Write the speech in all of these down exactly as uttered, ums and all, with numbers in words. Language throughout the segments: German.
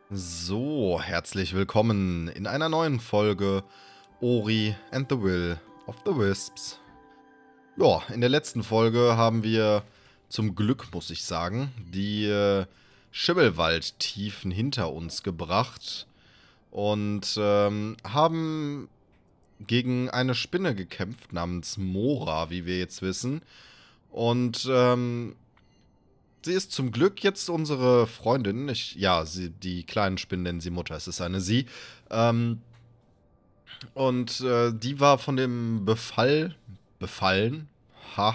So, herzlich willkommen in einer neuen Folge Ori and the Will of the Wisps. Ja, in der letzten Folge haben wir zum Glück, muss ich sagen, die äh, Schimmelwaldtiefen hinter uns gebracht und ähm, haben gegen eine Spinne gekämpft namens Mora, wie wir jetzt wissen. Und ähm, sie ist zum Glück jetzt unsere Freundin. Ich, ja, sie, die kleinen Spinnen nennen sie Mutter. Es ist eine sie. Ähm, und äh, die war von dem Befall befallen. Ha.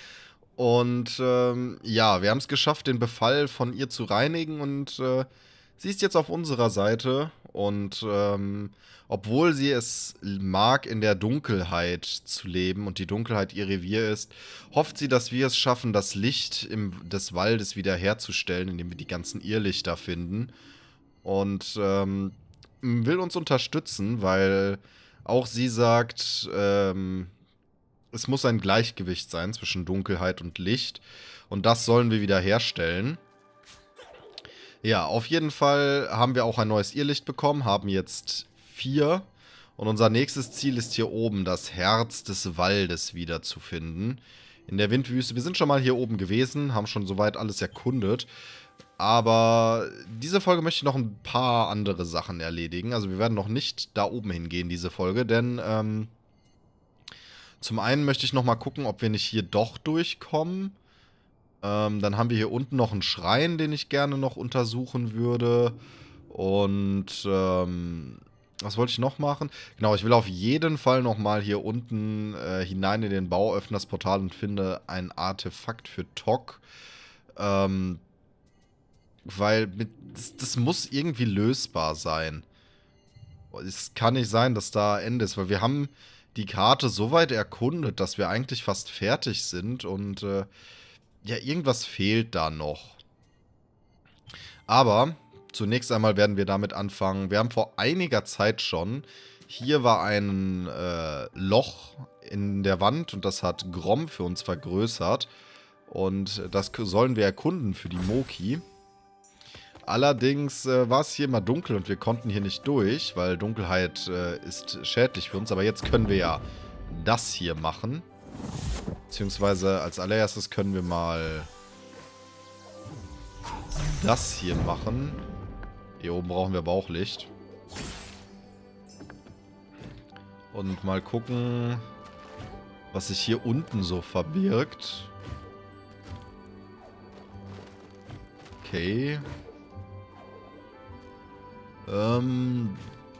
Und ähm, ja, wir haben es geschafft, den Befall von ihr zu reinigen. Und äh, sie ist jetzt auf unserer Seite. Und ähm, obwohl sie es mag, in der Dunkelheit zu leben und die Dunkelheit ihr Revier ist, hofft sie, dass wir es schaffen, das Licht im, des Waldes wiederherzustellen, indem wir die ganzen Irrlichter finden. Und ähm, will uns unterstützen, weil auch sie sagt, ähm, es muss ein Gleichgewicht sein zwischen Dunkelheit und Licht. Und das sollen wir wiederherstellen. Ja, auf jeden Fall haben wir auch ein neues Irrlicht bekommen, haben jetzt vier. Und unser nächstes Ziel ist hier oben, das Herz des Waldes wiederzufinden. In der Windwüste. Wir sind schon mal hier oben gewesen, haben schon soweit alles erkundet. Aber diese Folge möchte ich noch ein paar andere Sachen erledigen. Also wir werden noch nicht da oben hingehen, diese Folge. Denn ähm, zum einen möchte ich noch mal gucken, ob wir nicht hier doch durchkommen. Ähm, dann haben wir hier unten noch einen Schrein, den ich gerne noch untersuchen würde. Und ähm, was wollte ich noch machen? Genau, ich will auf jeden Fall noch mal hier unten äh, hinein in den Bau, öffne das Portal und finde ein Artefakt für Tok. Ähm, weil mit, das, das muss irgendwie lösbar sein. Es kann nicht sein, dass da Ende ist, weil wir haben die Karte so weit erkundet, dass wir eigentlich fast fertig sind und äh, ja, irgendwas fehlt da noch. Aber zunächst einmal werden wir damit anfangen. Wir haben vor einiger Zeit schon, hier war ein äh, Loch in der Wand und das hat Grom für uns vergrößert. Und das sollen wir erkunden für die Moki. Allerdings äh, war es hier immer dunkel und wir konnten hier nicht durch, weil Dunkelheit äh, ist schädlich für uns. Aber jetzt können wir ja das hier machen. Beziehungsweise als allererstes können wir mal das hier machen. Hier oben brauchen wir Bauchlicht. Und mal gucken, was sich hier unten so verbirgt. Okay. Ähm...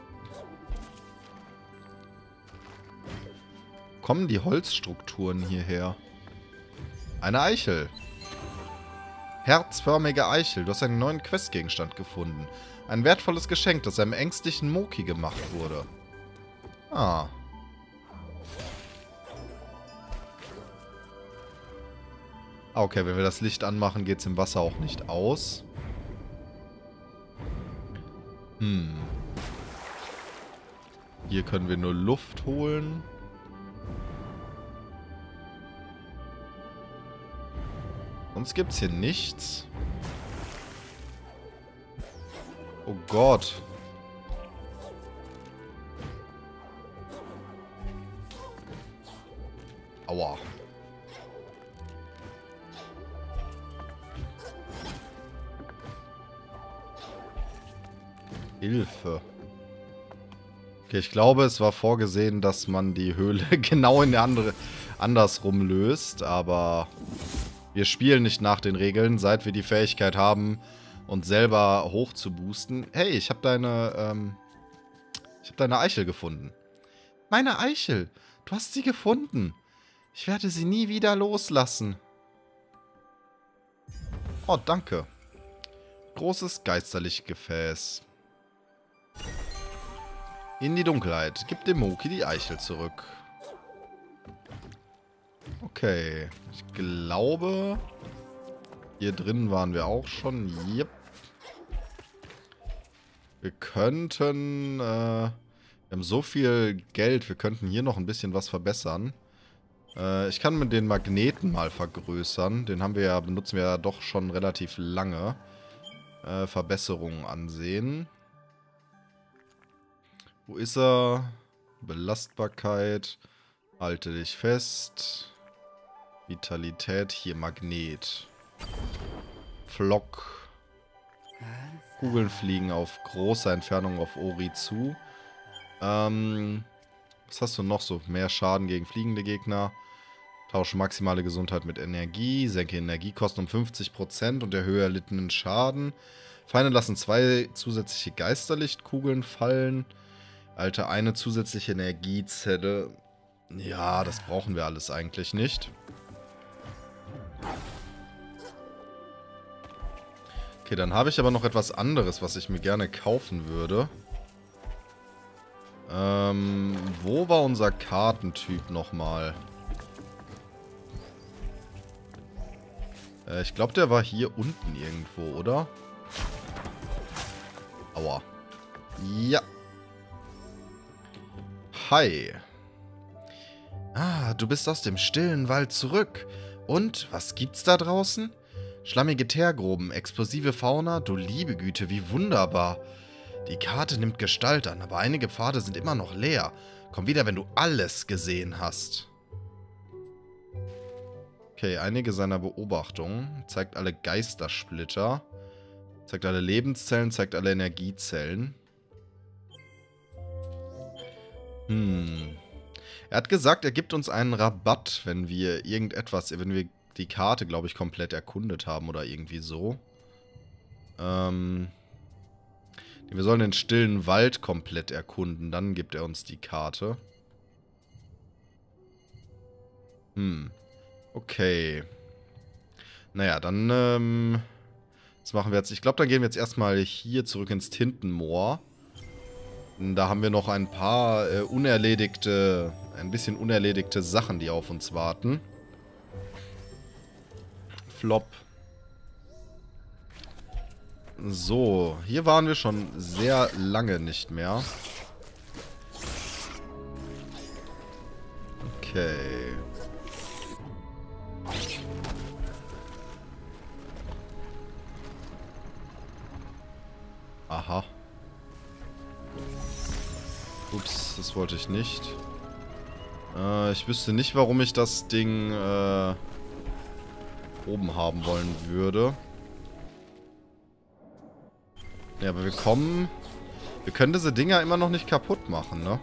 Kommen die Holzstrukturen hierher? Eine Eichel. Herzförmige Eichel. Du hast einen neuen Questgegenstand gefunden. Ein wertvolles Geschenk, das einem ängstlichen Moki gemacht wurde. Ah. Okay, wenn wir das Licht anmachen, geht es im Wasser auch nicht aus. Hm. Hier können wir nur Luft holen. Sonst gibt's hier nichts. Oh Gott. Aua. Hilfe. Okay, ich glaube, es war vorgesehen, dass man die Höhle genau in der andere andersrum löst, aber wir spielen nicht nach den Regeln, seit wir die Fähigkeit haben, uns selber hoch zu boosten. Hey, ich habe deine, ähm, ich habe deine Eichel gefunden. Meine Eichel! Du hast sie gefunden. Ich werde sie nie wieder loslassen. Oh, danke. Großes Geisterlichtgefäß. In die Dunkelheit. Gib dem Moki die Eichel zurück. Okay. Ich glaube, hier drin waren wir auch schon. Yep. Wir könnten, äh, wir haben so viel Geld, wir könnten hier noch ein bisschen was verbessern. Äh, ich kann mit den Magneten mal vergrößern. Den haben wir ja, benutzen wir ja doch schon relativ lange. äh, Verbesserungen ansehen. Wo ist er? Belastbarkeit. Halte dich fest. Vitalität. Hier Magnet. Flock. Kugeln fliegen auf große Entfernung auf Ori zu. Ähm, was hast du noch so? Mehr Schaden gegen fliegende Gegner. Tausche maximale Gesundheit mit Energie. Senke Energiekosten um fünfzig Prozent und erhöhe erlittenen Schaden. Feinde lassen zwei zusätzliche Geisterlichtkugeln fallen. Alter, eine zusätzliche Energiezelle. Ja, das brauchen wir alles eigentlich nicht. Okay, dann habe ich aber noch etwas anderes, was ich mir gerne kaufen würde. Ähm, wo war unser Kartentyp nochmal? Äh, ich glaube, der war hier unten irgendwo, oder? Aua. Ja. Hi. Ah, du bist aus dem stillen Wald zurück. Und, was gibt's da draußen? Schlammige Teergruben, explosive Fauna, du liebe Güte, wie wunderbar. Die Karte nimmt Gestalt an, aber einige Pfade sind immer noch leer. Komm wieder, wenn du alles gesehen hast. Okay, einige seiner Beobachtungen. Zeigt alle Geistersplitter. Zeigt alle Lebenszellen, zeigt alle Energiezellen. Hm. Er hat gesagt, er gibt uns einen Rabatt, wenn wir irgendetwas, wenn wir die Karte, glaube ich, komplett erkundet haben oder irgendwie so. Ähm, wir sollen den stillen Wald komplett erkunden, dann gibt er uns die Karte. Hm. Okay. Naja, dann, ähm, was machen wir jetzt? Ich glaube, dann gehen wir jetzt erstmal hier zurück ins Tintenmoor. Da haben wir noch ein paar äh, unerledigte, ein bisschen unerledigte Sachen, die auf uns warten. Flop. So, hier waren wir schon sehr lange nicht mehr. Okay. Aha. Ups, das wollte ich nicht. Äh, ich wüsste nicht, warum ich das Ding äh, oben haben wollen würde. Ja, aber wir kommen... Wir können diese Dinger immer noch nicht kaputt machen, ne?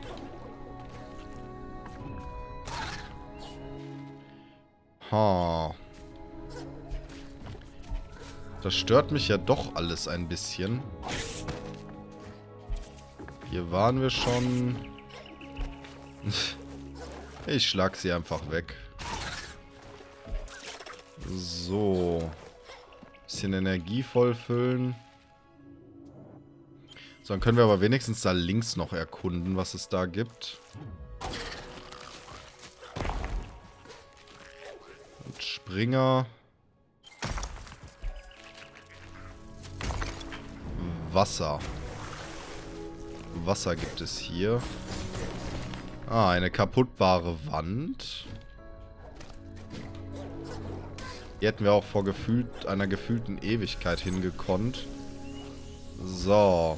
Ha. Das stört mich ja doch alles ein bisschen. Hier waren wir schon. Ich schlag sie einfach weg. So. Bisschen Energie vollfüllen. So, dann können wir aber wenigstens da links noch erkunden, was es da gibt. Und Springer. Wasser. Wasser gibt es hier. Ah, eine kaputtbare Wand. Hier hätten wir auch vor gefühlt, einer gefühlten Ewigkeit hingekonnt. So.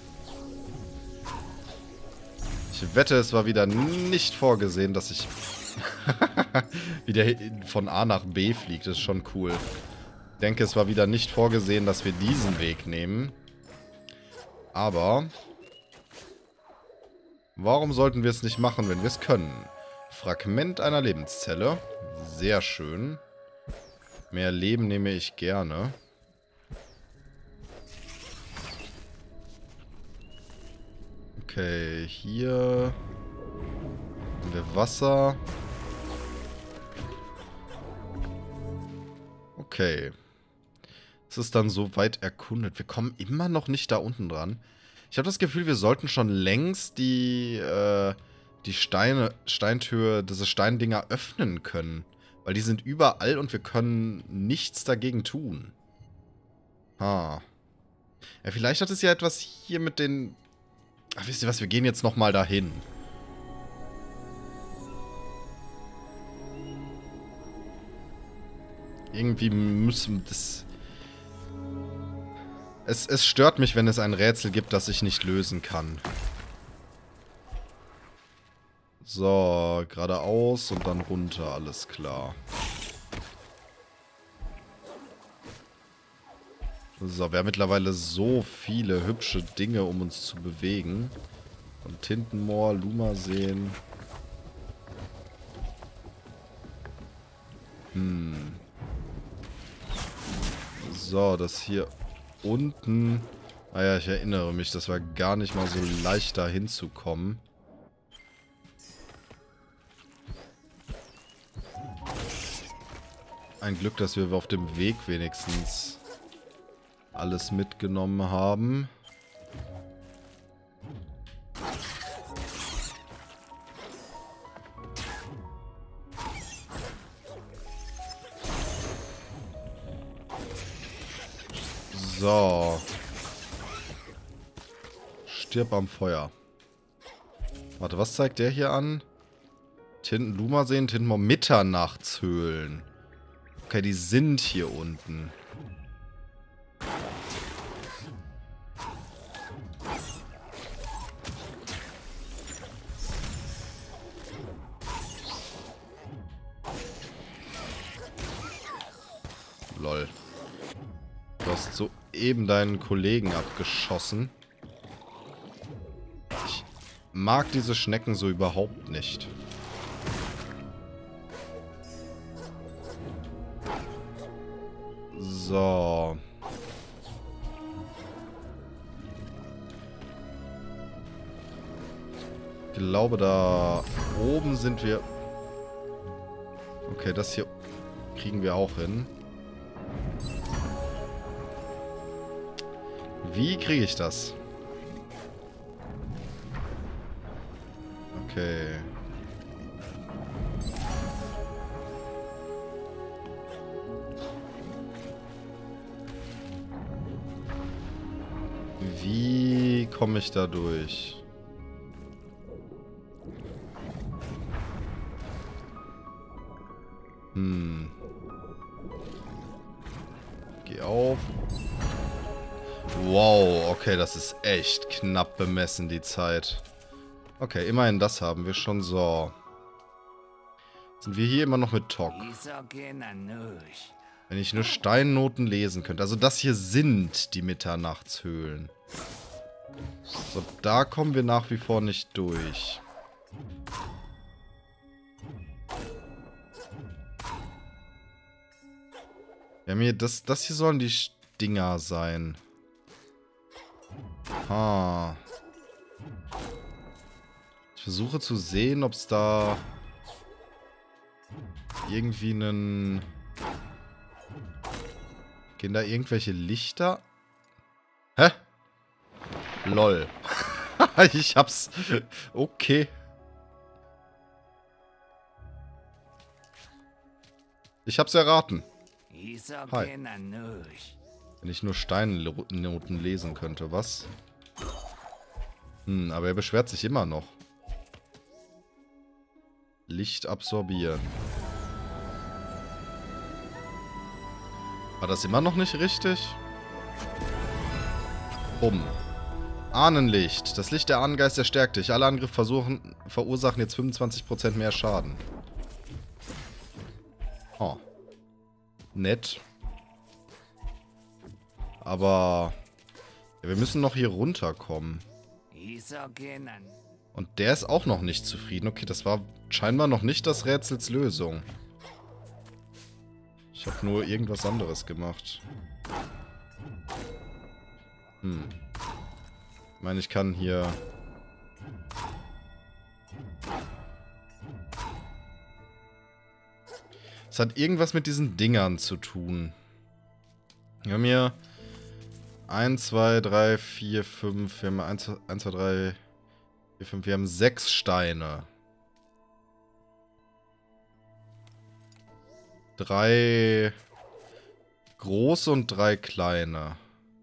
Ich wette, es war wieder nicht vorgesehen, dass ich wieder von A nach B fliege. Das ist schon cool. Ich denke, es war wieder nicht vorgesehen, dass wir diesen Weg nehmen. Aber warum sollten wir es nicht machen, wenn wir es können? Fragment einer Lebenszelle. Sehr schön. Mehr Leben nehme ich gerne. Okay, hier haben wir Wasser. Okay. Es ist dann so weit erkundet. Wir kommen immer noch nicht da unten dran. Ich habe das Gefühl, wir sollten schon längst die, äh, die Steine, Steintür, diese Steindinger öffnen können. Weil die sind überall und wir können nichts dagegen tun. Ha. Ja, vielleicht hat es ja etwas hier mit den... Ach, wisst ihr was, wir gehen jetzt nochmal dahin. Irgendwie müssen das... Es, es stört mich, wenn es ein Rätsel gibt, das ich nicht lösen kann. So, geradeaus und dann runter, alles klar. So, wir haben mittlerweile so viele hübsche Dinge, um uns zu bewegen. Und Tintenmoor, Lumaseen. Hm. So, das hier unten. Ah ja, ich erinnere mich, das war gar nicht mal so leicht, da hinzukommen. Ein Glück, dass wir auf dem Weg wenigstens alles mitgenommen haben. So. Stirb am Feuer. Warte, was zeigt der hier an? Tinten Lumaseen, Tintenmoor, Mitternachtshöhlen. Okay, die sind hier unten. Lol. Du hast soeben deinen Kollegen abgeschossen. Ich mag diese Schnecken so überhaupt nicht. So. Ich glaube, da oben sind wir... Okay, das hier kriegen wir auch hin. Wie kriege ich das? Okay. Wie komme ich da durch? Hm. Geh auf. Wow, okay, das ist echt knapp bemessen, die Zeit. Okay, immerhin das haben wir schon. So. Sind wir hier immer noch mit Tok? Wenn ich nur Steinnoten lesen könnte. Also das hier sind die Mitternachtshöhlen. So, da kommen wir nach wie vor nicht durch. Wir haben hier, das, das hier sollen die Dinger sein. Ah. Ich versuche zu sehen, ob es da irgendwie einen... Gehen da irgendwelche Lichter? Hä? Lol. Ich hab's... Okay. Ich hab's erraten. Hi. Wenn ich nur Steinnoten lesen könnte, was? Hm, aber er beschwert sich immer noch. Licht absorbieren. War das immer noch nicht richtig? Bumm. Ahnenlicht. Das Licht der Ahnengeister stärkt dich. Alle Angriffe versuchen, verursachen jetzt fünfundzwanzig Prozent mehr Schaden. Oh. Nett. Aber... Ja, wir müssen noch hier runterkommen. Und der ist auch noch nicht zufrieden. Okay, das war scheinbar noch nicht das Rätsels Lösung. Ich habe nur irgendwas anderes gemacht. Hm. Ich meine, ich kann hier... Es hat irgendwas mit diesen Dingern zu tun. Wir haben hier eins, zwei, drei, vier, fünf. Wir haben eins, zwei, drei, vier, fünf. Wir haben sechs Steine. Drei große und drei kleine.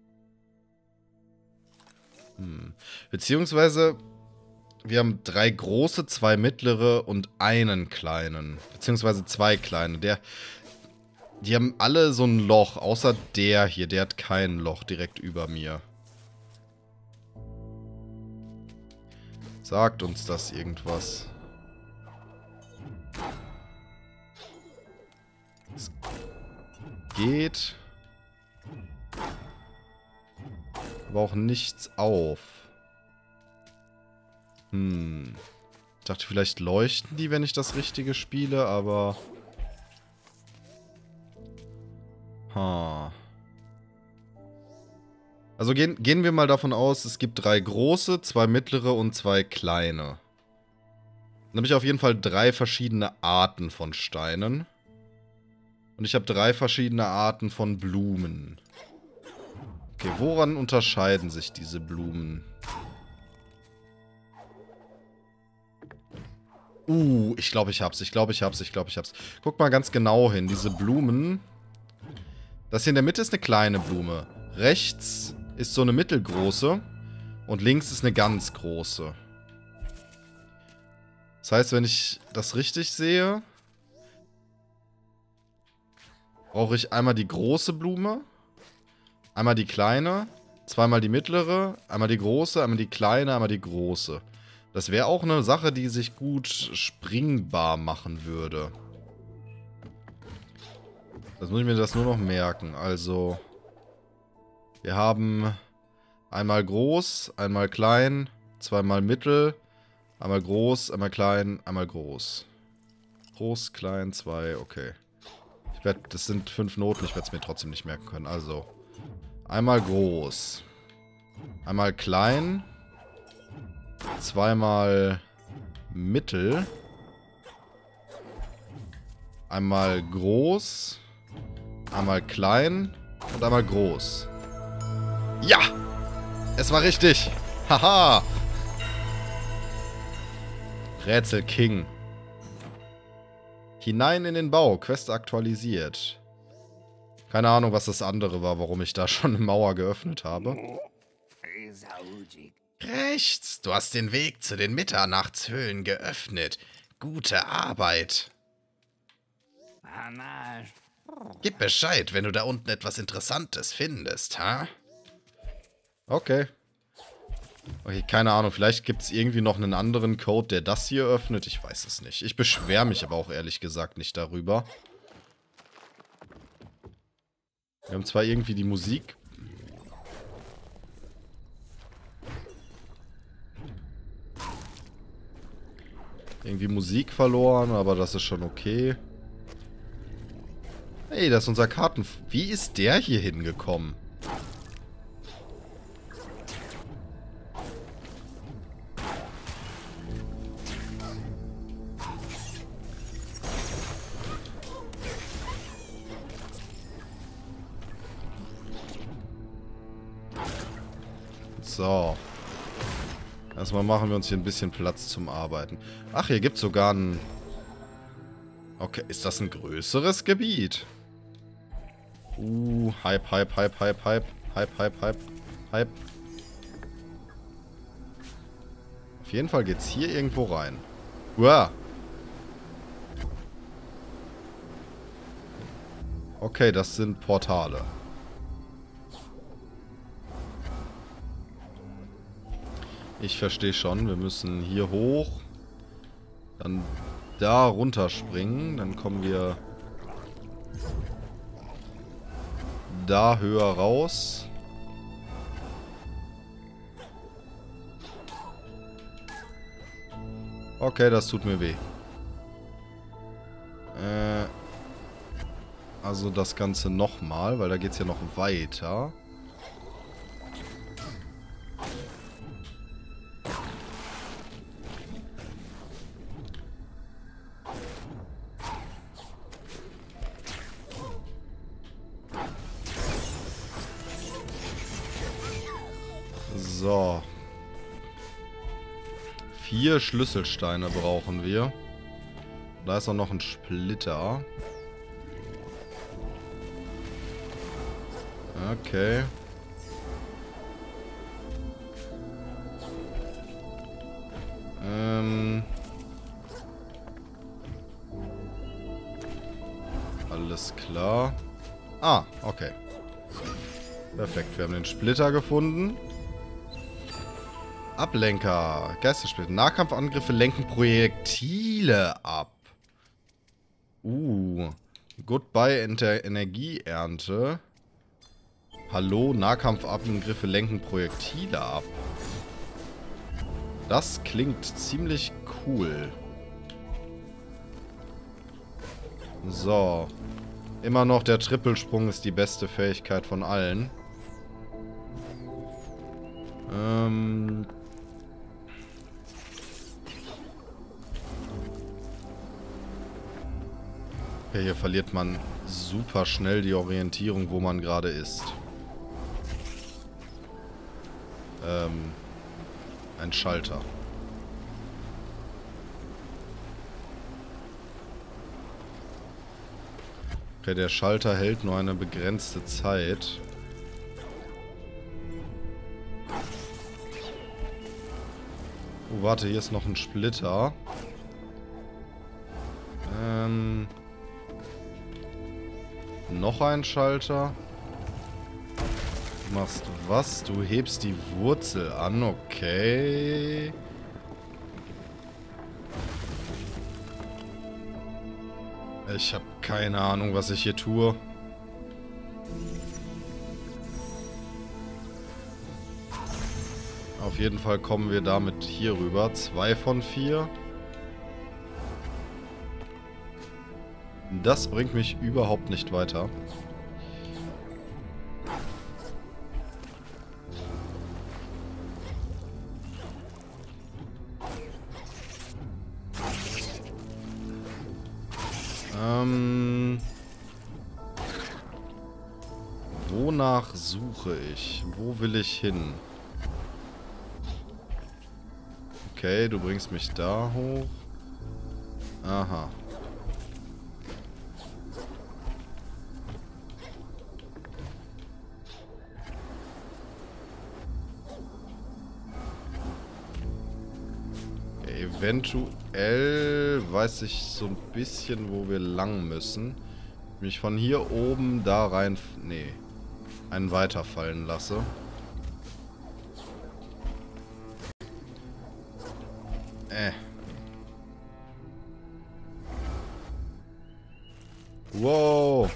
Hm. Beziehungsweise, wir haben drei große, zwei mittlere und einen kleinen. Beziehungsweise zwei kleine. Der, Die haben alle so ein Loch, außer der hier. Der hat kein Loch direkt über mir. Sagt uns das irgendwas? Es geht. Aber auch nichts auf. Hm. Ich dachte, vielleicht leuchten die, wenn ich das Richtige spiele, aber... Ha. Also gehen, gehen wir mal davon aus, es gibt drei große, zwei mittlere und zwei kleine. Dann habe ich auf jeden Fall drei verschiedene Arten von Steinen. Und ich habe drei verschiedene Arten von Blumen. Okay, woran unterscheiden sich diese Blumen? Uh, ich glaube, ich hab's. Ich glaube, ich hab's. Ich glaube, ich hab's. Guck mal ganz genau hin. Diese Blumen. Das hier in der Mitte ist eine kleine Blume. Rechts ist so eine mittelgroße. Und links ist eine ganz große. Das heißt, wenn ich das richtig sehe, brauche ich einmal die große Blume, einmal die kleine, zweimal die mittlere, einmal die große, einmal die kleine, einmal die große. Das wäre auch eine Sache, die sich gut springbar machen würde. Jetzt muss ich mir das nur noch merken. Also, wir haben einmal groß, einmal klein, zweimal mittel, einmal groß, einmal klein, einmal groß. Groß, klein, zwei, okay. Ich werd, das sind fünf Noten, ich werde es mir trotzdem nicht merken können. Also, einmal groß, einmal klein, zweimal mittel, einmal groß, einmal klein und einmal groß. Ja! Es war richtig! Haha! Rätsel King. Hinein in den Bau. Quest aktualisiert. Keine Ahnung, was das andere war, warum ich da schon eine Mauer geöffnet habe. Rechts. Du hast den Weg zu den Mitternachtshöhlen geöffnet. Gute Arbeit. Gib Bescheid, wenn du da unten etwas Interessantes findest, ha? Okay. Okay, keine Ahnung. Vielleicht gibt es irgendwie noch einen anderen Code, der das hier öffnet. Ich weiß es nicht. Ich beschwere mich aber auch ehrlich gesagt nicht darüber. Wir haben zwar irgendwie die Musik... Irgendwie Musik verloren, aber das ist schon okay. Hey, das ist unser Karten... Wie ist der hier hingekommen? So. Erstmal machen wir uns hier ein bisschen Platz zum Arbeiten. Ach, hier gibt es sogar ein... Okay, ist das ein größeres Gebiet? Uh, Hype, Hype, Hype, Hype, Hype. Hype, Hype, Hype, Hype. Auf jeden Fall geht's hier irgendwo rein. Uah. Okay, das sind Portale. Ich verstehe schon, wir müssen hier hoch, dann da runterspringen, dann kommen wir da höher raus. Okay, das tut mir weh. Äh, also das Ganze nochmal, weil da geht es ja noch weiter. So. Vier Schlüsselsteine brauchen wir. Da ist auch noch ein Splitter. Okay. Ähm. Alles Alles klar. Ah, okay. Perfekt, wir haben den Splitter gefunden. Ablenker. Geistersplitter. Nahkampfangriffe lenken Projektile ab. Uh. Goodbye Enter Energieernte. Hallo, Nahkampfangriffe lenken Projektile ab. Das klingt ziemlich cool. So. Immer noch der Trippelsprung ist die beste Fähigkeit von allen. Ähm... Okay, hier verliert man super schnell die Orientierung, wo man gerade ist. Ähm, ein Schalter. Okay, der Schalter hält nur eine begrenzte Zeit. Oh, warte, hier ist noch ein Splitter. Ähm... Noch ein Schalter. Du machst was? Du hebst die Wurzel an, okay. Ich habe keine Ahnung, was ich hier tue. Auf jeden Fall kommen wir damit hier rüber. Zwei von vier. Das bringt mich überhaupt nicht weiter. Ähm... Wonach suche ich? Wo will ich hin? Okay, du bringst mich da hoch. Aha. Eventuell weiß ich so ein bisschen, wo wir lang müssen. Mich von hier oben da rein... Nee. Einen weiterfallen lasse. Äh. Wow.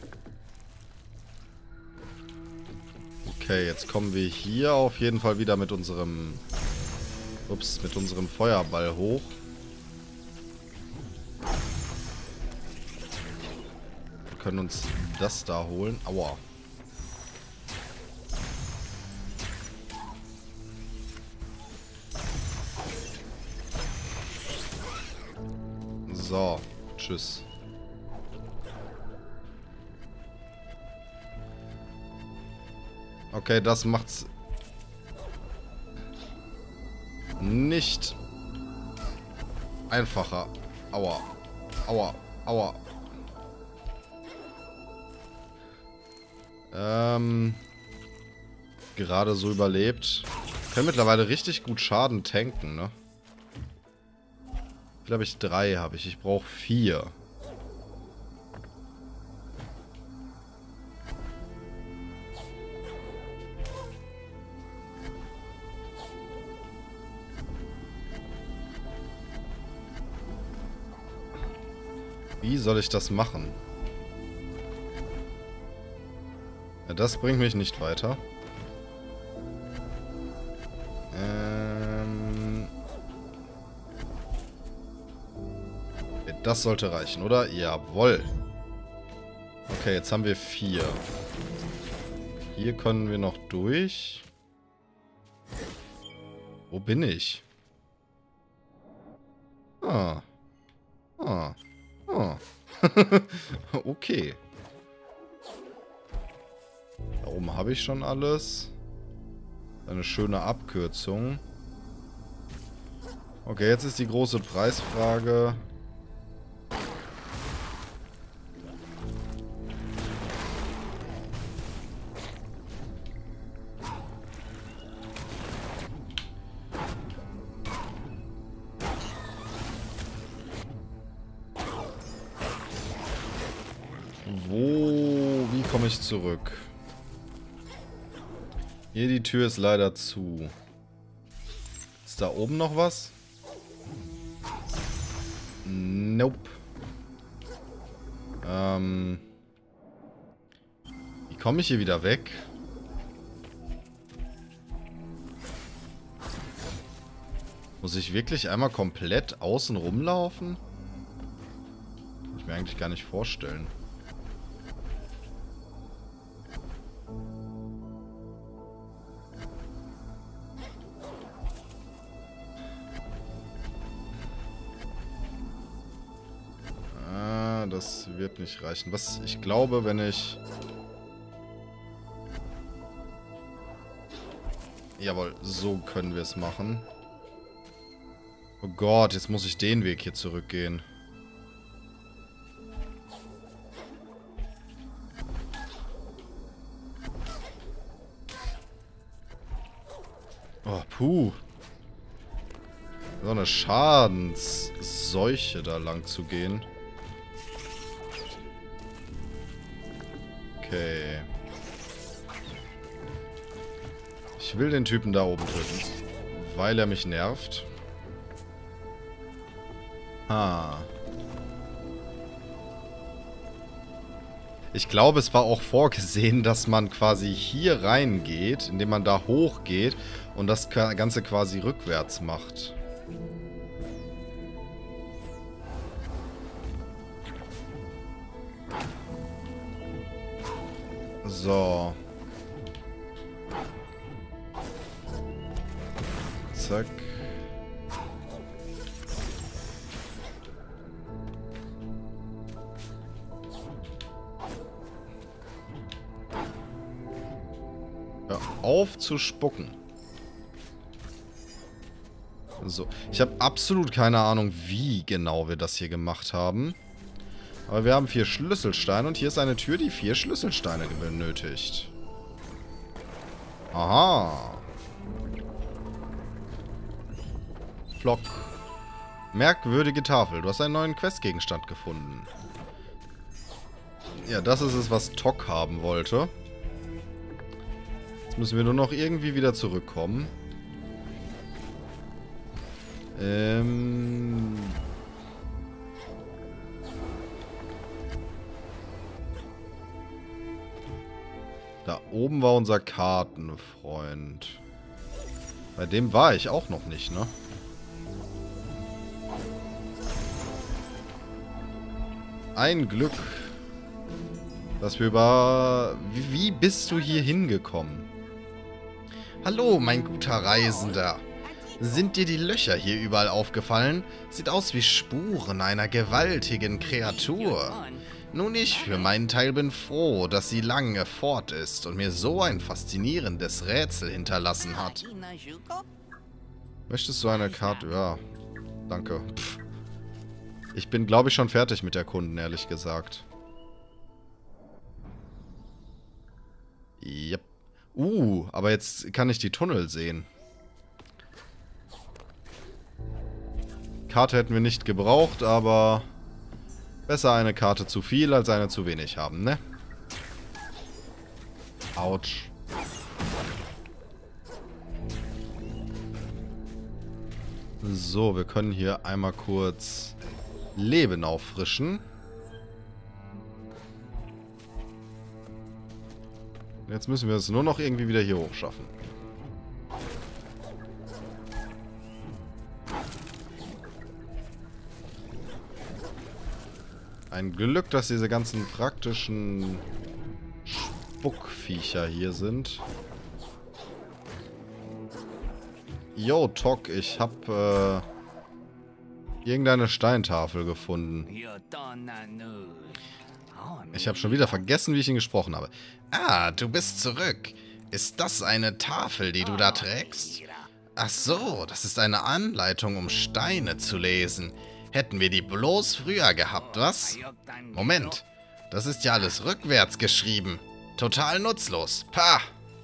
Okay, jetzt kommen wir hier auf jeden Fall wieder mit unserem... Ups, mit unserem Feuerball hoch. Wir können uns das da holen. Aua. So, tschüss. Okay, das macht's nicht einfacher. Aua. Aua. Aua. Ähm. Gerade so überlebt. Können mittlerweile richtig gut Schaden tanken, ne? Wie viel habe ich? Drei habe ich. Ich brauche vier. Wie soll ich das machen? Ja, das bringt mich nicht weiter. Ähm... Das sollte reichen, oder? Jawohl. Okay, jetzt haben wir vier. Hier können wir noch durch. Wo bin ich? Ah. Ah. Ah. Okay. Da oben habe ich schon alles. Eine schöne Abkürzung. Okay, jetzt ist die große Preisfrage. komme ich zurück? Hier, die Tür ist leider zu. Ist da oben noch was? Nope. Ähm. Wie komme ich hier wieder weg? Muss ich wirklich einmal komplett außen rumlaufen? Kann ich mir eigentlich gar nicht vorstellen. Ah, das wird nicht reichen. Was ich glaube, wenn ich... Jawohl, so können wir es machen. Oh Gott, jetzt muss ich den Weg hier zurückgehen. Oh, puh. So eine Schadensseuche da lang zu gehen. Okay. Ich will den Typen da oben töten, weil er mich nervt. Ah. Ich glaube, es war auch vorgesehen, dass man quasi hier reingeht, indem man da hochgeht und das Ganze quasi rückwärts macht. So. Zack. Hör auf zu spucken. So. Ich habe absolut keine Ahnung, wie genau wir das hier gemacht haben. Aber wir haben vier Schlüsselsteine und hier ist eine Tür, die vier Schlüsselsteine benötigt. Aha. Flock. Merkwürdige Tafel. Du hast einen neuen Questgegenstand gefunden. Ja, das ist es, was Tok haben wollte. Jetzt müssen wir nur noch irgendwie wieder zurückkommen. Ähm... Da oben war unser Kartenfreund. Bei dem war ich auch noch nicht, ne? Ein Glück, dass wir über... Wie, wie bist du hier hingekommen? Hallo, mein guter Reisender. Sind dir die Löcher hier überall aufgefallen? Sieht aus wie Spuren einer gewaltigen Kreatur. Nun, ich für meinen Teil bin froh, dass sie lange fort ist und mir so ein faszinierendes Rätsel hinterlassen hat. Möchtest du eine Karte? Ja, danke. Pff. Ich bin, glaube ich, schon fertig mit der Kunden, ehrlich gesagt. Yep. Uh, aber jetzt kann ich die Tunnel sehen. Karte hätten wir nicht gebraucht, aber besser eine Karte zu viel, als eine zu wenig haben, ne? Autsch. So, wir können hier einmal kurz Leben auffrischen. Jetzt müssen wir es nur noch irgendwie wieder hier hochschaffen. Ein Glück, dass diese ganzen praktischen Spuckviecher hier sind. Yo, Tok, ich hab äh, irgendeine Steintafel gefunden. Ich habe schon wieder vergessen, wie ich ihn gesprochen habe. Ah, du bist zurück. Ist das eine Tafel, die du da trägst? Ach so, das ist eine Anleitung, um Steine zu lesen. Hätten wir die bloß früher gehabt, was? Moment, das ist ja alles rückwärts geschrieben. Total nutzlos. Pah!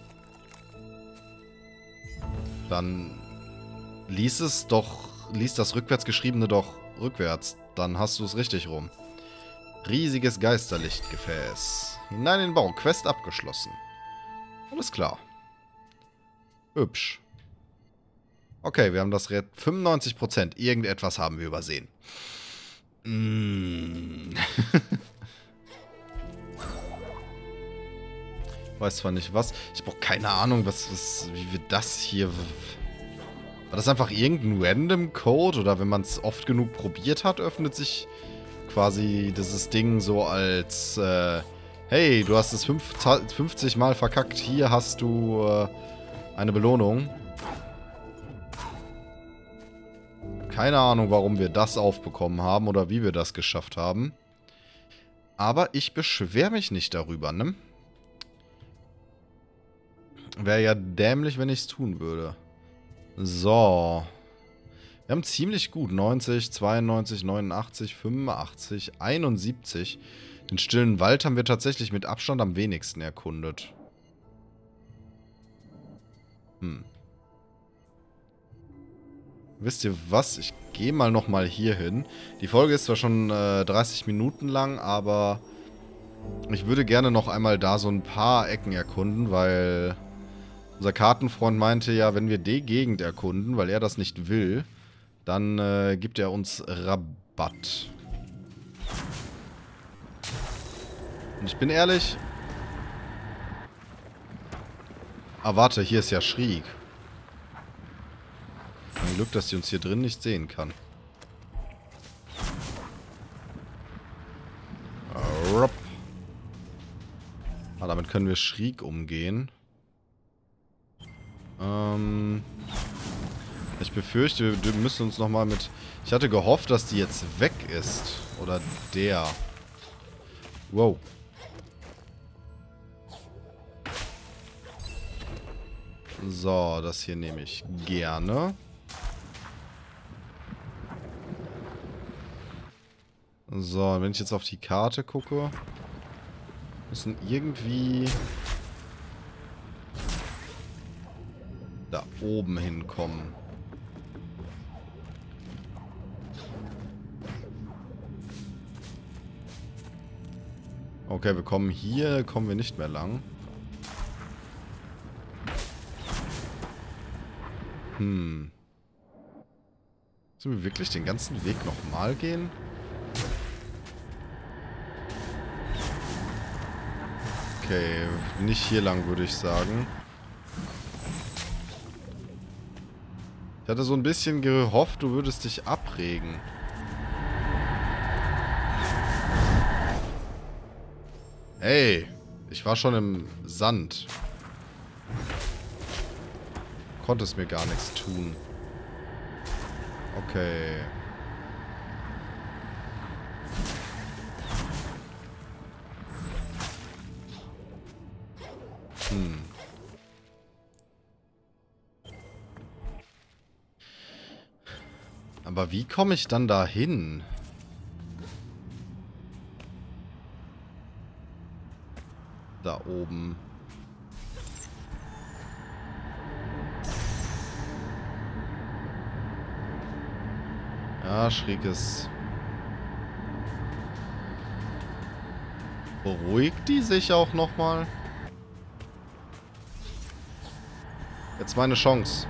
Dann lies es doch, lies das rückwärts geschriebene doch rückwärts. Dann hast du es richtig rum. Riesiges Geisterlichtgefäß. Hinein in den Bau. Quest abgeschlossen. Alles klar. Hübsch. Okay, wir haben das Red fünfundneunzig Prozent. Irgendetwas haben wir übersehen. Mm. Weiß zwar nicht was. Ich brauche keine Ahnung, was, was, wie wir das hier... War das einfach irgendein Random Code? Oder wenn man es oft genug probiert hat, öffnet sich quasi dieses Ding so als... Äh, hey, du hast es fünfzig Mal verkackt. Hier hast du äh, eine Belohnung. Keine Ahnung, warum wir das aufbekommen haben oder wie wir das geschafft haben. Aber ich beschwere mich nicht darüber, ne? Wäre ja dämlich, wenn ich es tun würde. So. Wir haben ziemlich gut. neunzig, zweiundneunzig, neunundachtzig, fünfundachtzig, einundsiebzig. Den stillen Wald haben wir tatsächlich mit Abstand am wenigsten erkundet. Hm. Wisst ihr was? Ich gehe mal nochmal hier hin. Die Folge ist zwar schon äh, dreißig Minuten lang, aber ich würde gerne noch einmal da so ein paar Ecken erkunden, weil unser Kartenfreund meinte ja, wenn wir die Gegend erkunden, weil er das nicht will, dann äh, gibt er uns Rabatt. Und ich bin ehrlich... Ah, warte, hier ist ja Schrieg. Ein Glück, dass sie uns hier drin nicht sehen kann. Ah, damit können wir Schrieg umgehen. Ähm... Ich befürchte, wir müssen uns nochmal mit... Ich hatte gehofft, dass die jetzt weg ist. Oder der. Wow. So, das hier nehme ich gerne. So, wenn ich jetzt auf die Karte gucke, müssen irgendwie da oben hinkommen. Okay, wir kommen hier, kommen wir nicht mehr lang. Hm. Sollen wir wirklich den ganzen Weg nochmal gehen? Okay, nicht hier lang, würde ich sagen. Ich hatte so ein bisschen gehofft, du würdest dich abregen. Hey, ich war schon im Sand. Konnte es mir gar nichts tun. Okay. Hm. Aber wie komme ich dann da hin? Da oben. Ja, schräges. Beruhigt die sich auch nochmal? Jetzt meine Chance.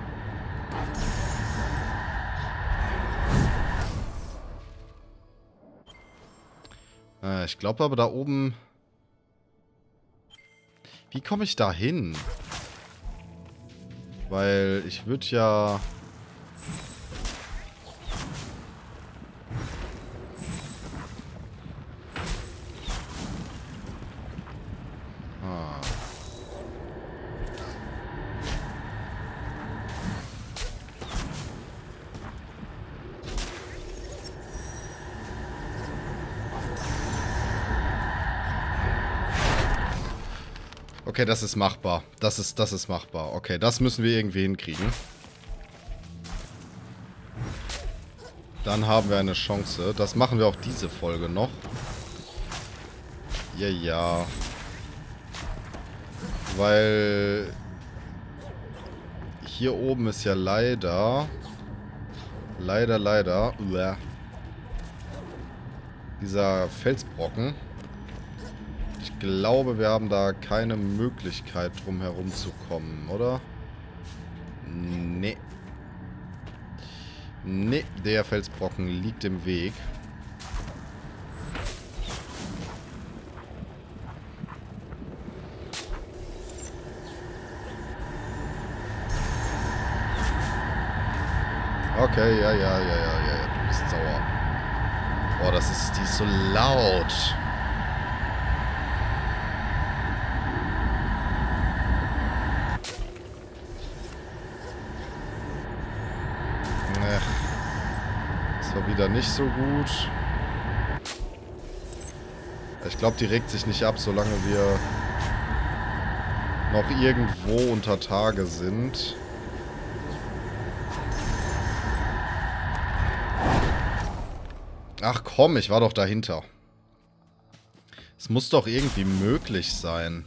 Äh, ich glaube aber da oben... Wie komme ich da hin? Weil ich würde ja... Ah. Okay, das ist machbar. Das ist, das ist machbar. Okay, das müssen wir irgendwie hinkriegen. Dann haben wir eine Chance. Das machen wir auch diese Folge noch. Ja, ja. Weil... Hier oben ist ja leider... Leider, leider... Uah, dieser Felsbrocken. Ich glaube, wir haben da keine Möglichkeit, drum herum zu kommen, oder? Nee. Nee, der Felsbrocken liegt im Weg. Okay, ja, ja, ja, ja, ja, ja, du bist sauer. Boah, das ist, die ist so laut. Das war wieder nicht so gut. Ich glaube, die regt sich nicht ab, solange wir noch irgendwo unter Tage sind. Ach komm, ich war doch dahinter. Es muss doch irgendwie möglich sein.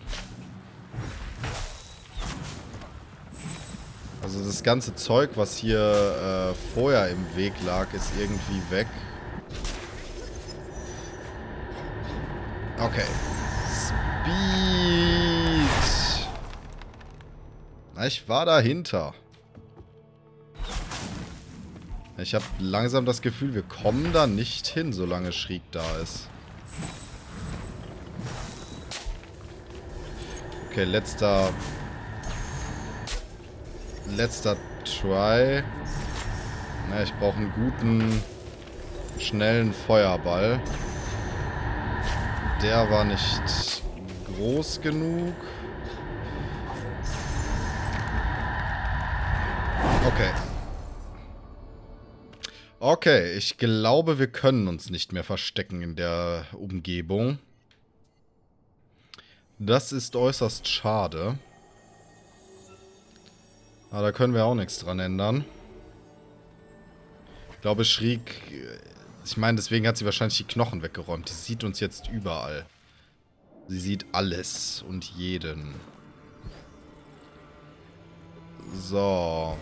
Also das ganze Zeug, was hier äh, vorher im Weg lag, ist irgendwie weg. Okay. Speed. Na, ich war dahinter. Ich habe langsam das Gefühl, wir kommen da nicht hin, solange Shriek da ist. Okay, letzter... Letzter Try. Na, ich brauche einen guten, schnellen Feuerball. Der war nicht groß genug. Okay. Okay, ich glaube, wir können uns nicht mehr verstecken in der Umgebung. Das ist äußerst schade. Aber da können wir auch nichts dran ändern. Ich glaube, Shriek... Ich meine, deswegen hat sie wahrscheinlich die Knochen weggeräumt. Die sieht uns jetzt überall. Sie sieht alles und jeden. So.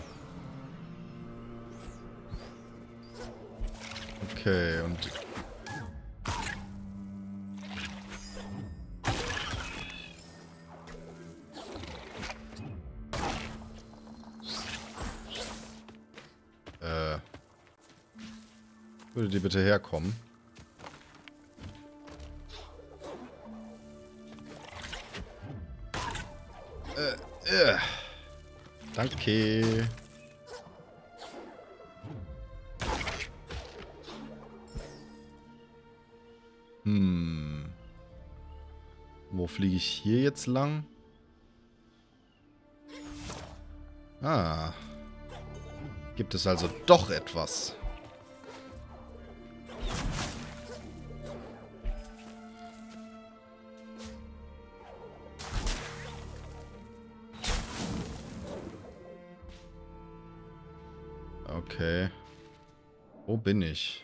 Okay, und... Äh... Würde die bitte herkommen? Äh, äh. Danke. Hm. Wo fliege ich hier jetzt lang? Ah. Gibt es also doch etwas. Okay. Wo bin ich?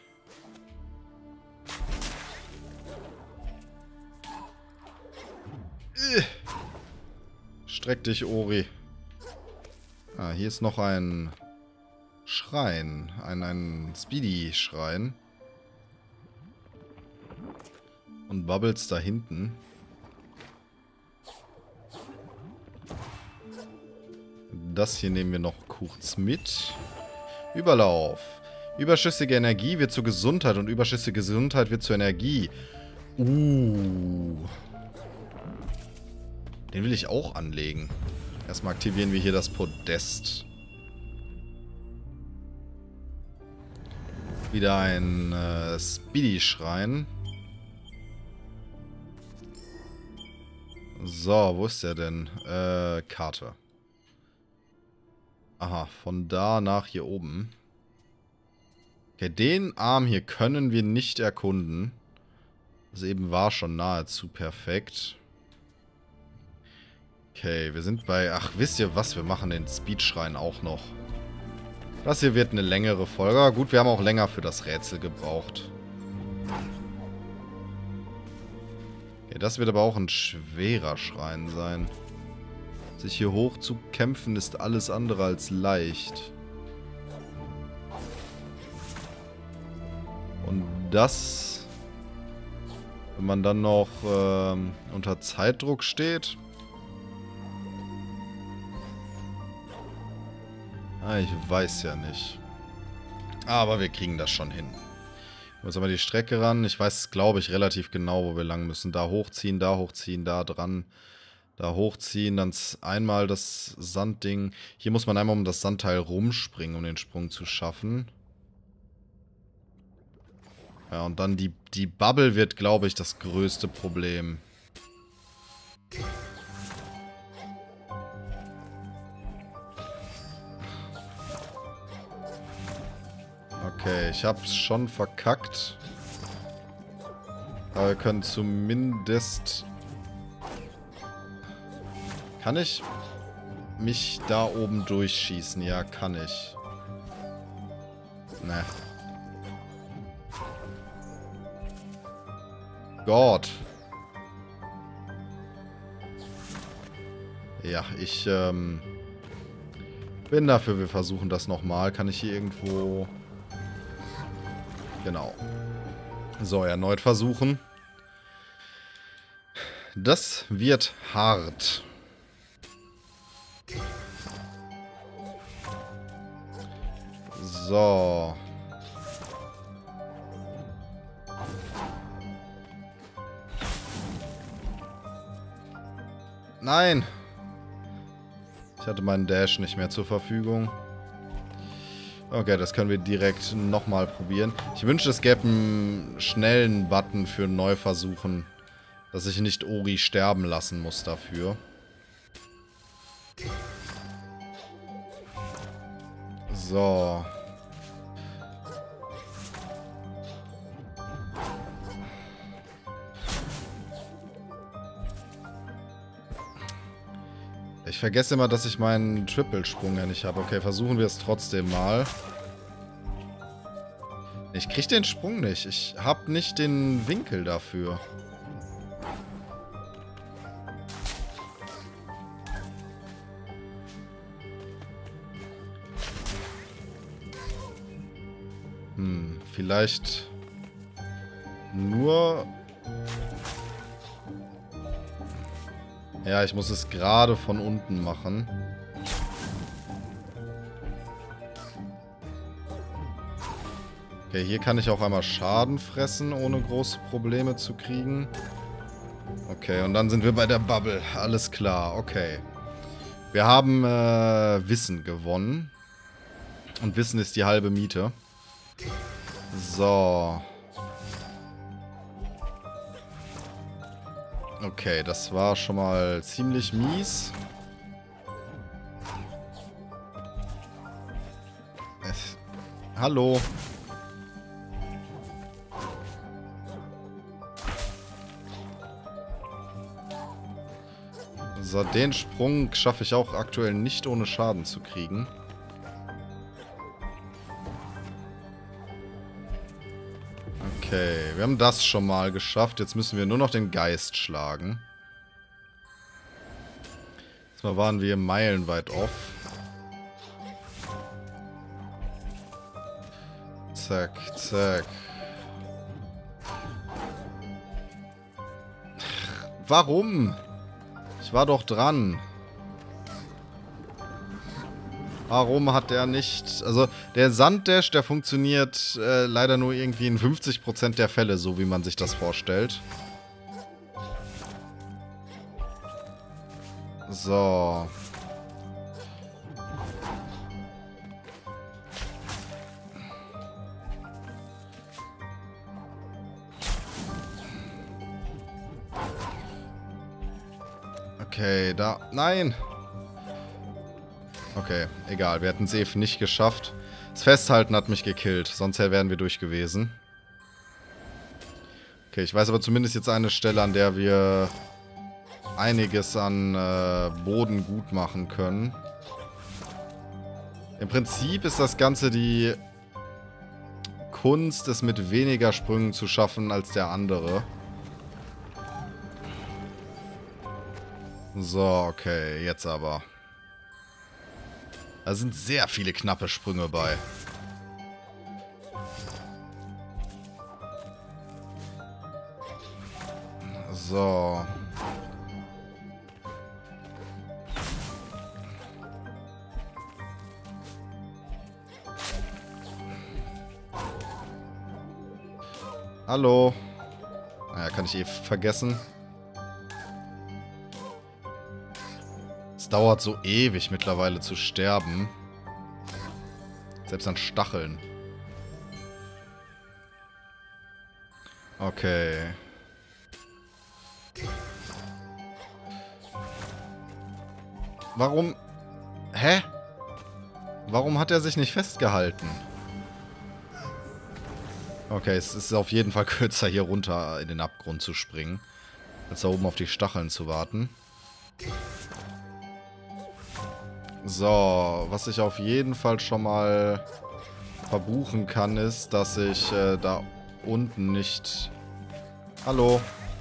Streck dich, Ori. Ah, hier ist noch ein Schrein. Ein, ein Speedy-Schrein. Und Bubbles da hinten. Das hier nehmen wir noch kurz mit. Überlauf. Überschüssige Energie wird zu Gesundheit und überschüssige Gesundheit wird zu Energie. Uh. Den will ich auch anlegen. Erstmal aktivieren wir hier das Podest. Wieder ein äh, Speedy-Schrein. So, wo ist der denn? Äh, Karte. Aha, von da nach hier oben. Okay, den Arm hier können wir nicht erkunden. Das eben war schon nahezu perfekt. Okay, wir sind bei... Ach, wisst ihr was? Wir machen den Speed-Schrein auch noch. Das hier wird eine längere Folge. Aber gut, wir haben auch länger für das Rätsel gebraucht. Okay, das wird aber auch ein schwerer Schrein sein. Sich hier hoch zu kämpfen ist alles andere als leicht. Und das Wenn man dann noch ähm, unter Zeitdruck steht. Ah, ich weiß ja nicht. Aber wir kriegen das schon hin. Jetzt haben wir die Strecke ran. Ich weiß, glaube ich, relativ genau, wo wir lang müssen. Da hochziehen, da hochziehen, da dran. Da hochziehen, dann einmal das Sandding. Hier muss man einmal um das Sandteil rumspringen, um den Sprung zu schaffen. Ja, und dann die, die Bubble wird, glaube ich, das größte Problem. Okay, ich hab's schon verkackt. Aber wir können zumindest... Kann ich mich da oben durchschießen? Ja, kann ich. Ne. Gott. Ja, ich ähm, bin dafür, wir versuchen das nochmal. Kann ich hier irgendwo... Genau. So, erneut versuchen. Das wird hart. So. Nein. Ich hatte meinen Dash nicht mehr zur Verfügung. Okay, das können wir direkt nochmal probieren. Ich wünschte, es gäbe einen schnellen Button für Neuversuchen, dass ich nicht Ori sterben lassen muss dafür. So. Ich vergesse immer, dass ich meinen Triple-Sprung ja nicht habe. Okay, versuchen wir es trotzdem mal. Ich krieg den Sprung nicht. Ich habe nicht den Winkel dafür. Hm, vielleicht nur... Ja, ich muss es gerade von unten machen. Okay, hier kann ich auch einmal Schaden fressen, ohne große Probleme zu kriegen. Okay, und dann sind wir bei der Bubble. Alles klar, okay. Wir haben äh, Wissen gewonnen. Und Wissen ist die halbe Miete. So. Okay, das war schon mal ziemlich mies. Es, hallo. So, den Sprung schaffe ich auch aktuell nicht ohne Schaden zu kriegen. Okay, wir haben das schon mal geschafft. Jetzt müssen wir nur noch den Geist schlagen. Jetzt mal waren wir meilenweit off. Zack, zack. Warum? Ich war doch dran. Warum hat der nicht... Also, der Sanddash, der funktioniert äh, leider nur irgendwie in fünfzig Prozent der Fälle, so wie man sich das vorstellt. So. Okay, da... Nein! Okay, egal. Wir hätten es eben nicht geschafft. Das Festhalten hat mich gekillt. Sonst wären wir durch gewesen. Okay, ich weiß aber zumindest jetzt eine Stelle, an der wir einiges an äh, Boden gut machen können. Im Prinzip ist das Ganze die Kunst, es mit weniger Sprüngen zu schaffen als der andere. So, okay, jetzt aber. Da sind sehr viele knappe Sprünge bei. So. Hallo. Naja, kann ich eh vergessen. Es dauert so ewig mittlerweile zu sterben. Selbst an Stacheln. Okay. Warum? Hä? Warum hat er sich nicht festgehalten? Okay, es ist auf jeden Fall kürzer, hier runter in den Abgrund zu springen, als da oben auf die Stacheln zu warten. So, was ich auf jeden Fall schon mal verbuchen kann, ist, dass ich äh, da unten nicht... Hallo?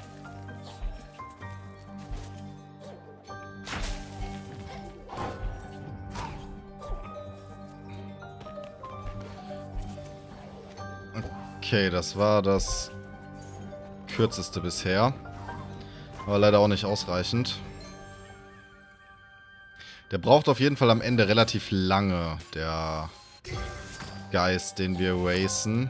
Okay, das war das kürzeste bisher. Aber leider auch nicht ausreichend. Der braucht auf jeden Fall am Ende relativ lange, der Geist, den wir racen.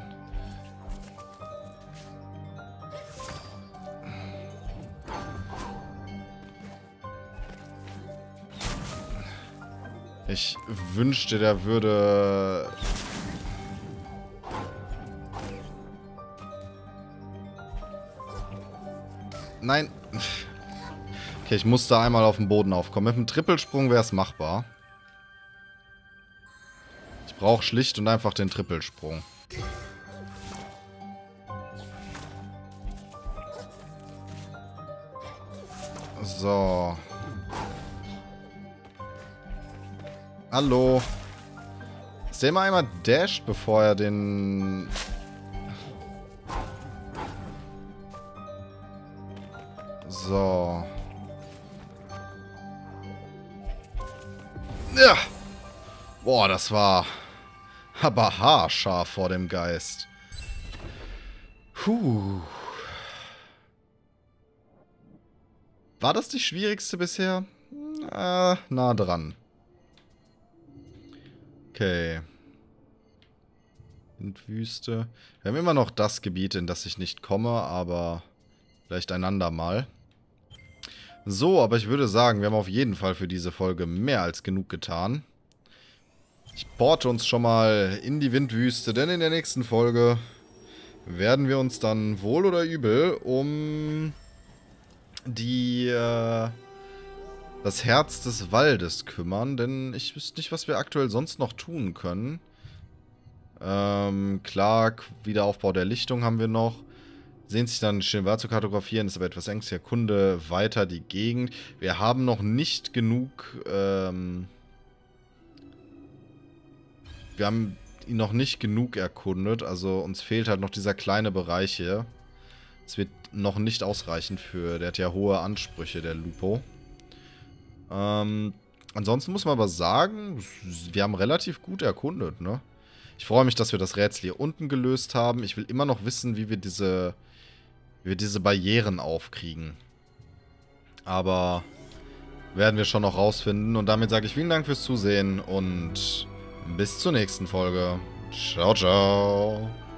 Ich wünschte, der würde... Nein. Okay, ich muss da einmal auf den Boden aufkommen. Mit einem Trippelsprung wäre es machbar. Ich brauche schlicht und einfach den Trippelsprung. So. Hallo. Ist der immer einmal dasht, bevor er den... So. Ja. Boah, das war aber haarscharf vor dem Geist. Puh. War das die schwierigste bisher? Äh, nah dran. Okay. Windwüste. Wir haben immer noch das Gebiet, in das ich nicht komme, aber vielleicht ein andermal. So, aber ich würde sagen, wir haben auf jeden Fall für diese Folge mehr als genug getan. Ich porte uns schon mal in die Windwüste, denn in der nächsten Folge werden wir uns dann wohl oder übel um die, äh, das Herz des Waldes kümmern, denn ich wüsste nicht, was wir aktuell sonst noch tun können. Ähm, klar, Wiederaufbau der Lichtung haben wir noch. Sehen sich dann schön Wald zu kartografieren, ist aber etwas ängstlich. Erkunde weiter die Gegend. Wir haben noch nicht genug, ähm... Wir haben ihn noch nicht genug erkundet, also uns fehlt halt noch dieser kleine Bereich hier. Es wird noch nicht ausreichen für... Der hat ja hohe Ansprüche, der Lupo. Ähm, ansonsten muss man aber sagen, wir haben relativ gut erkundet, ne? Ich freue mich, dass wir das Rätsel hier unten gelöst haben. Ich will immer noch wissen, wie wir diese... wie wir diese Barrieren aufkriegen. Aber werden wir schon noch rausfinden. Und damit sage ich vielen Dank fürs Zusehen und bis zur nächsten Folge. Ciao, ciao.